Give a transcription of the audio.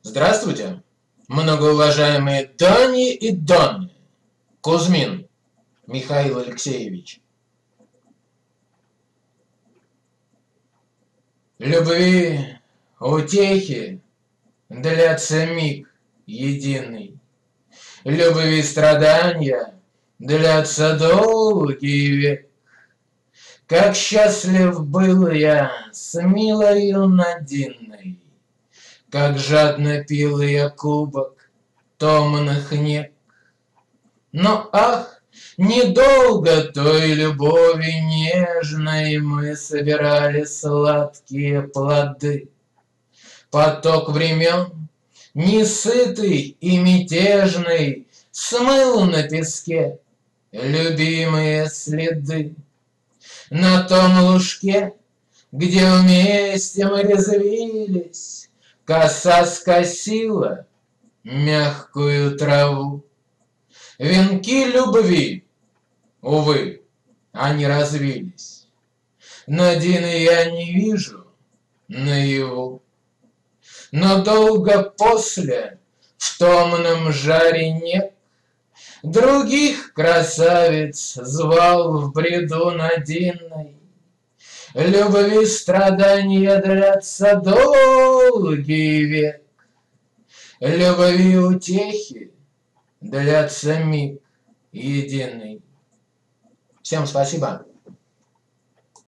Здравствуйте, многоуважаемые Дани и Донны. Кузьмин Михаил Алексеевич. Любви, утехи длятся миг единый. Любви страдания длятся долгий век. Как счастлив был я с милою Надиной, как жадно пил я кубок томных нек. Но ах, недолго той любови нежной мы собирали сладкие плоды. Поток времен, несытый и мятежный, смыл на песке любимые следы. На том лужке, где вместе мы резвились, коса скосила мягкую траву. Венки любви, увы, они развились. Надины я не вижу наяву. Но долго после, в томном жаре нек, других красавиц звал в бреду Надиной. Любви страдания длятся долгий век. Любви утехи длятся миг единый. Всем спасибо.